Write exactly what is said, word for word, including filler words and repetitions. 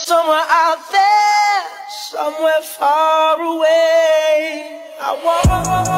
Somewhere out there, somewhere far away, I want